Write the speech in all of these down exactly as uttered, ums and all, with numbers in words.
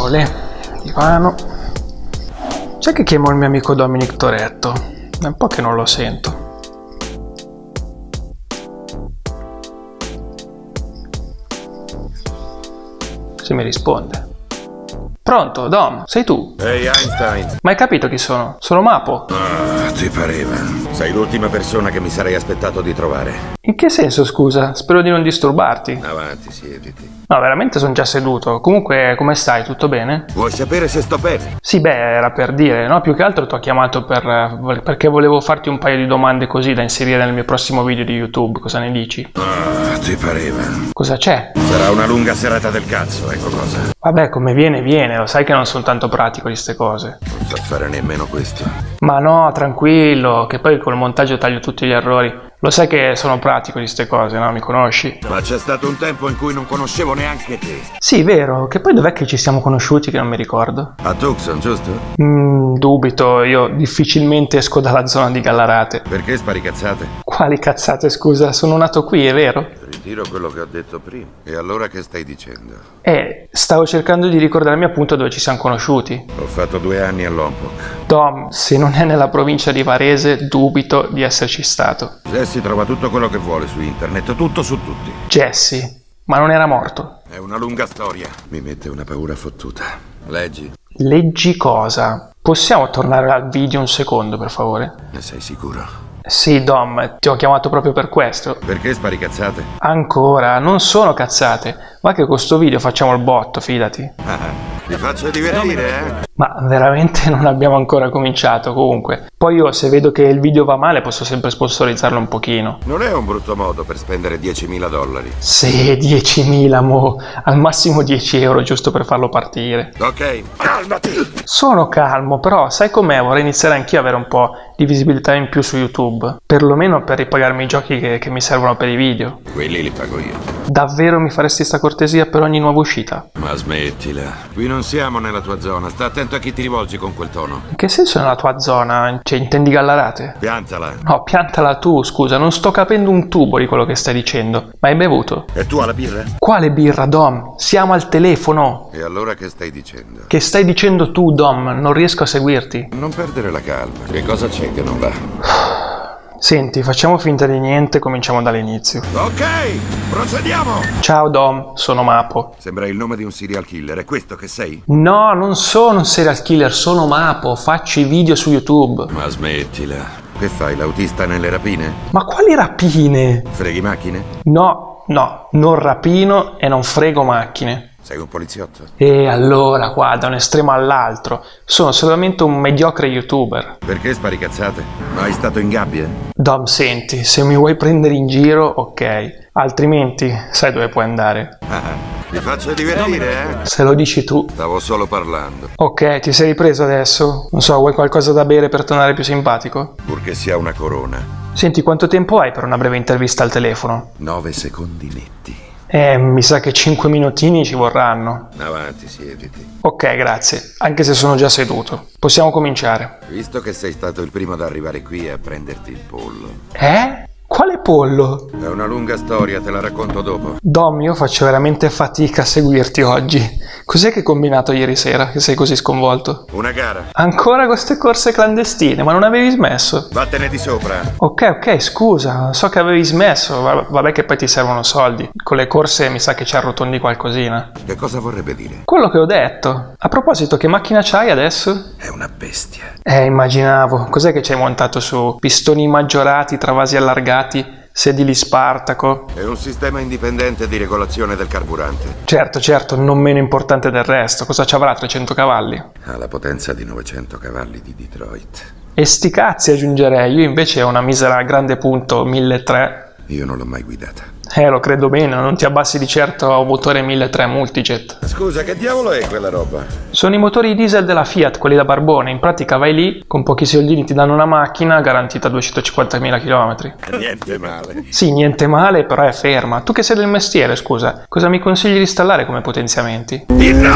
sole, divano. Sai che chiamo il mio amico Dominic Toretto? È un po' che non lo sento. Se mi risponde. Pronto, Dom? Sei tu? Ehi, hey Einstein. Ma hai capito chi sono? Sono Mapo. Ah, ti pareva. Sei l'ultima persona che mi sarei aspettato di trovare. In che senso, scusa? Spero di non disturbarti. Avanti, siediti. No, veramente sono già seduto. Comunque, come stai? Tutto bene? Vuoi sapere se sto bene? Sì, beh, era per dire, no? Più che altro ti ho chiamato per, perché volevo farti un paio di domande così da inserire nel mio prossimo video di YouTube. Cosa ne dici? Ah, ti pareva. Cosa c'è? Sarà una lunga serata del cazzo, ecco cosa. Vabbè, come viene, viene. Lo sai che non sono tanto pratico di ste cose. Non so fare nemmeno questo. Ma no, tranquillo, che poi col montaggio taglio tutti gli errori. Lo sai che sono pratico di ste cose, no? Mi conosci? Ma c'è stato un tempo in cui non conoscevo neanche te. Sì, vero. Che poi dov'è che ci siamo conosciuti che non mi ricordo? A Tucson, giusto? Mm, dubito, io difficilmente esco dalla zona di Gallarate. Perché spari cazzate? Quali cazzate, scusa? Sono nato qui, è vero? Ritiro quello che ho detto prima. E allora che stai dicendo? Eh, stavo cercando di ricordarmi appunto dove ci siamo conosciuti. Ho fatto due anni a Lompoc. Dom, se non è nella provincia di Varese, dubito di esserci stato. Jesse trova tutto quello che vuole su internet, tutto su tutti. Jesse, ma non era morto? È una lunga storia. Mi mette una paura fottuta. Leggi. Leggi cosa? Possiamo tornare al video un secondo, per favore? Ne sei sicuro? Sì, Dom, ti ho chiamato proprio per questo. Perché spari cazzate? Ancora, non sono cazzate. Ma che con sto video facciamo il botto, fidati. Ah, ti faccio divertire, eh? Ma veramente non abbiamo ancora cominciato, comunque. Poi io, se vedo che il video va male, posso sempre sponsorizzarlo un pochino. Non è un brutto modo per spendere diecimila dollari. Sì, diecimila, mo. Al massimo dieci euro, giusto per farlo partire. Ok, calmati! Sono calmo, però sai com'è? Vorrei iniziare anch'io ad avere un po' di visibilità in più su YouTube. Perlomeno per ripagarmi i giochi che, che mi servono per i video. Quelli li pago io. Davvero mi faresti sta cortesia per ogni nuova uscita? Ma smettila. Qui non siamo nella tua zona. Sta attento a chi ti rivolgi con quel tono. In che senso nella tua zona? Cioè, intendi Gallarate? Piantala. No, piantala tu, scusa, non sto capendo un tubo di quello che stai dicendo. Ma hai bevuto? E tu alla birra? Quale birra, Dom? Siamo al telefono. E allora che stai dicendo? Che stai dicendo tu, Dom? Non riesco a seguirti. Non perdere la calma. Che cosa c'è che non va? Senti, facciamo finta di niente, cominciamo dall'inizio. Ok, procediamo! Ciao Dom, sono Mapo. Sembra il nome di un serial killer, è questo che sei? No, non sono un serial killer, sono Mapo, faccio i video su YouTube. Ma smettila. Che fai, l'autista nelle rapine? Ma quali rapine? Freghi macchine? No, no, non rapino e non frego macchine. Sei un poliziotto? E allora, qua, da un estremo all'altro, sono solamente un mediocre youtuber. Perché spari cazzate? Mai stato in gabbia? Dom, senti, se mi vuoi prendere in giro, ok. Altrimenti, sai dove puoi andare. Ah, ti faccio divertire, eh? Se lo dici tu. Stavo solo parlando. Ok, ti sei ripreso adesso? Non so, vuoi qualcosa da bere per tornare più simpatico? Purché sia una corona. Senti, quanto tempo hai per una breve intervista al telefono? Nove secondi netti. Eh, mi sa che cinque minutini ci vorranno. Avanti, siediti. Ok, grazie, anche se sono già seduto. Possiamo cominciare. Visto che sei stato il primo ad arrivare qui a prenderti il pollo. Eh? Quale pollo? È una lunga storia, te la racconto dopo. Dom, io faccio veramente fatica a seguirti oggi. Cos'è che hai combinato ieri sera che sei così sconvolto? Una gara. Ancora queste corse clandestine, ma non avevi smesso? Vattene di sopra. Ok, ok, scusa, so che avevi smesso, vabbè che poi ti servono soldi. Con le corse mi sa che ci arrotondi qualcosina. Che cosa vorrebbe dire? Quello che ho detto. A proposito, che macchina c'hai adesso? È una bestia. Eh, immaginavo. Cos'è che ci hai montato su? Pistoni maggiorati, travasi allargati, sedili Spartaco? È un sistema indipendente di regolazione del carburante. Certo, certo, non meno importante del resto. Cosa ci avrà, trecento cavalli? Ha la potenza di novecento cavalli di Detroit. E sti cazzi aggiungerei, io invece ho una misera grande punto milletrecento. Io non l'ho mai guidata. Eh, lo credo bene, non ti abbassi di certo a un motore milletrecento Multijet. Scusa, che diavolo è quella roba? Sono i motori diesel della Fiat, quelli da barbone. In pratica vai lì, con pochi soldini ti danno una macchina garantita a duecentocinquantamila chilometri. Niente male. Sì, niente male, però è ferma. Tu che sei del mestiere, scusa, cosa mi consigli di installare come potenziamenti?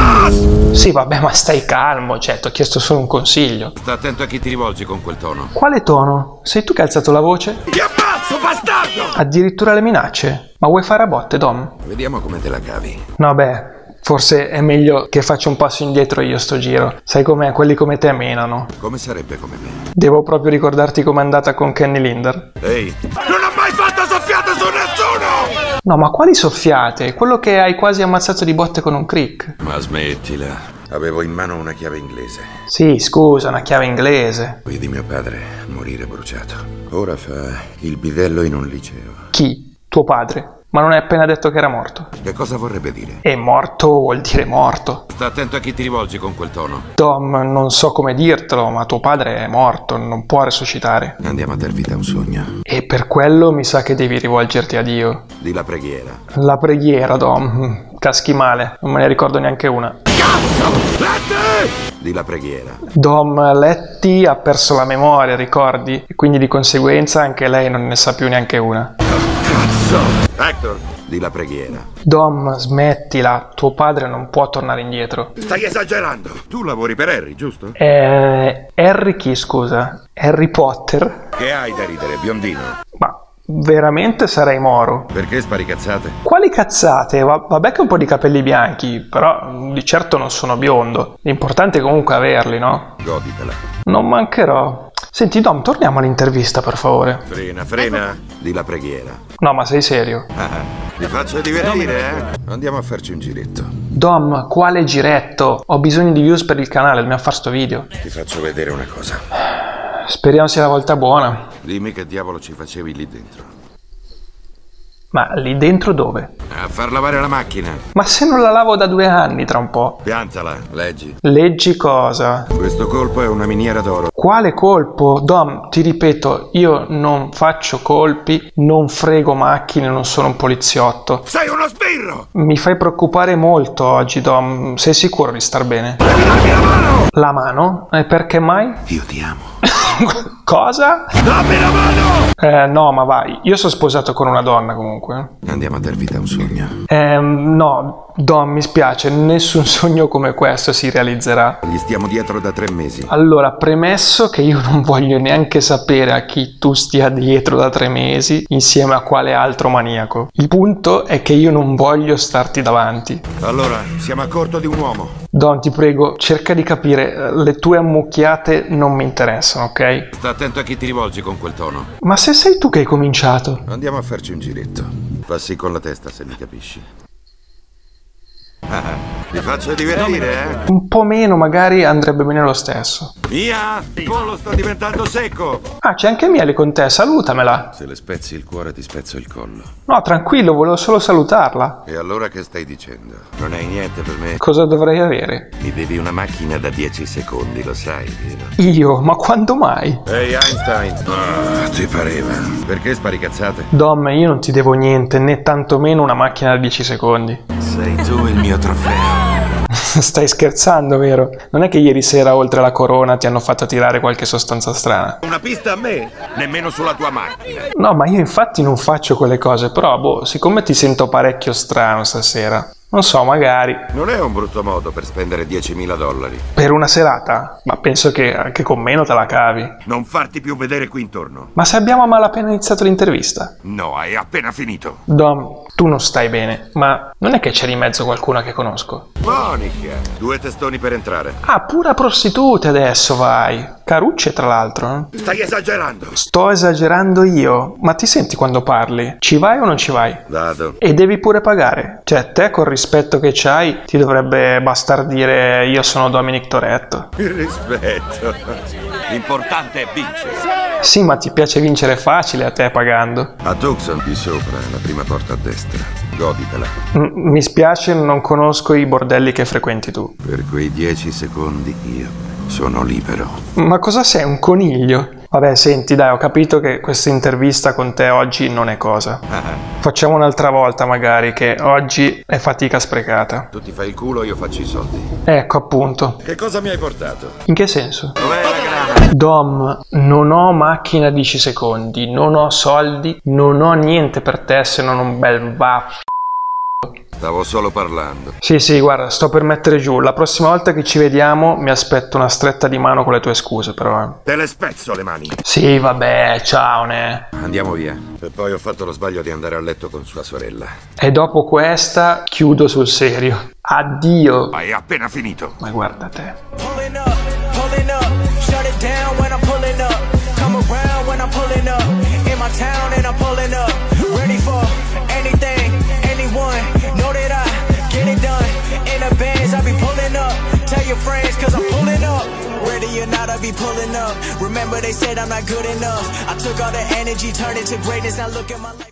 Il Sì, vabbè, ma stai calmo, cioè, ti ho chiesto solo un consiglio. Sta attento a chi ti rivolgi con quel tono. Quale tono? Sei tu che hai alzato la voce? Ti ammazzo, bastardo! Addirittura le minacce? Ma vuoi fare a botte, Dom? Vediamo come te la cavi. No, beh, Forse è meglio che faccia un passo indietro io sto giro. Sai com'è? Quelli come te menano. Come sarebbe come me? Devo proprio ricordarti com'è andata con Kenny Linder. Ehi, non ho mai fatto soffiate su nessuno! No, ma quali soffiate? Quello che hai quasi ammazzato di botte con un crick. Ma smettila. Avevo in mano una chiave inglese. Sì, scusa, una chiave inglese. Vedi mio padre morire bruciato. Ora fa il bidello in un liceo. Chi? Tuo padre? Ma non hai appena detto che era morto? Che cosa vorrebbe dire? E morto vuol dire morto. Sta attento a chi ti rivolgi con quel tono. Tom, non so come dirtelo, ma tuo padre è morto, non può resuscitare. Andiamo a dar vita a un sogno. E per quello mi sa che devi rivolgerti a Dio. Di la preghiera. La preghiera, Tom. Caschi male, non me ne ricordo neanche una. Cazzo! Letti! Di la preghiera. Dom Letty ha perso la memoria, ricordi? E quindi di conseguenza anche lei non ne sa più neanche una. Cazzo! Hector, di la preghiera. Dom, smettila, tuo padre non può tornare indietro. Stai esagerando. Tu lavori per Harry, giusto? Eh, Harry chi, scusa? Harry Potter? Che hai da ridere, biondino? Ma veramente sarei Moro? Perché spari cazzate? Quali cazzate? Va- vabbè che ho un po' di capelli bianchi, però di certo non sono biondo. L'importante è comunque averli, no? Goditela. Non mancherò. Senti Dom, torniamo all'intervista per favore. Frena, frena. Di la preghiera. No, ma sei serio? Ah, vi faccio divertire, eh? Andiamo a farci un giretto. Dom, quale giretto? Ho bisogno di views per il canale, dobbiamo fare sto video. Ti faccio vedere una cosa. Speriamo sia la volta buona. Dimmi che diavolo ci facevi lì dentro. Ma lì dentro dove? A far lavare la macchina. Ma se non la lavo da due anni tra un po'. Piantala, leggi. Leggi cosa? Questo colpo è una miniera d'oro. Quale colpo? Dom, ti ripeto, io non faccio colpi, non frego macchine, non sono un poliziotto. Sei uno sbirro! Mi fai preoccupare molto oggi, Dom. Sei sicuro di star bene? Devi darmi la mano! La mano? E perché mai? Io ti amo. Cosa? Dammi la mano! Eh, no, ma vai. Io sono sposato con una donna comunque. Andiamo a dar vita a un sogno. Eh, no, Dom, mi spiace, nessun sogno come questo si realizzerà. Gli stiamo dietro da tre mesi. Allora, premesso che io non voglio neanche sapere a chi tu stia dietro da tre mesi, insieme a quale altro maniaco. Il punto è che io non voglio starti davanti. Allora, siamo a corto di un uomo. Don, ti prego, cerca di capire, le tue ammucchiate non mi interessano, ok? Sta attento a chi ti rivolgi con quel tono. Ma se sei tu che hai cominciato? Andiamo a farci un giretto. Fassi con la testa se mi capisci. Ah, ti faccio divertire, eh? Un po' meno, magari andrebbe bene lo stesso. Mia, il collo sta diventando secco. Ah, c'è anche Miele con te, salutamela. Se le spezzi il cuore ti spezzo il collo. No, tranquillo, volevo solo salutarla. E allora che stai dicendo? Non hai niente per me? Cosa dovrei avere? Mi devi una macchina da dieci secondi, lo sai, vero? Io? Ma quando mai? Ehi, Einstein. Ah, ti pareva. Perché spari cazzate? Dom, io non ti devo niente, né tantomeno una macchina da dieci secondi. Sei tu il mio trofeo. Stai scherzando, vero? Non è che ieri sera, oltre alla corona, ti hanno fatto tirare qualche sostanza strana? Una pista a me? Nemmeno sulla tua macchina. No, ma io infatti non faccio quelle cose, però, boh, siccome ti sento parecchio strano stasera, non so, magari. Non è un brutto modo per spendere diecimila dollari. Per una serata? Ma penso che anche con meno te la cavi. Non farti più vedere qui intorno. Ma se abbiamo a malapena iniziato l'intervista? No, hai appena finito. Dom, tu non stai bene, ma non è che c'è di mezzo qualcuna che conosco? Monica, due testoni per entrare. Ah, pura prostitute adesso, vai. Carucce, tra l'altro. Stai esagerando. Sto esagerando io? Ma ti senti quando parli? Ci vai o non ci vai? Vado. E devi pure pagare. Cioè, te col rispetto che c'hai, ti dovrebbe bastar dire io sono Dominic Toretto. Il rispetto. L'importante è vincere. Sì, ma ti piace vincere facile a te pagando. A Tucson, di sopra, la prima porta a destra. Goditela. M- mi spiace, non conosco i bordelli che frequenti tu. Per quei dieci secondi io sono libero. Ma cosa sei, un coniglio? Vabbè, senti, dai, ho capito che questa intervista con te oggi non è cosa. Facciamo un'altra volta magari, che oggi è fatica sprecata. Tu ti fai il culo, io faccio i soldi. Ecco, appunto. Che cosa mi hai portato? In che senso? Dov'è la grana? Dom, non ho macchina dieci secondi, non ho soldi, non ho niente per te se non un bel vaff. Stavo solo parlando. Sì, sì, guarda, sto per mettere giù. La prossima volta che ci vediamo mi aspetto una stretta di mano con le tue scuse, però. Eh. Te le spezzo le mani. Sì, vabbè, ciao, ne. Andiamo via. E poi ho fatto lo sbaglio di andare a letto con sua sorella. E dopo questa chiudo sul serio. Addio. Hai appena finito. Ma guarda te. Pulling up, pulling up, shut it down when I'm pulling up. Come around when I'm pulling up. In my town and I'm pulling up. Ready for anything, anyone. Know that I get it done. In the bands I be pulling up. Tell your friends cause I'm pulling up. Ready or not I be pulling up. Remember they said I'm not good enough. I took all the energy, turned it to greatness. Now look at my life.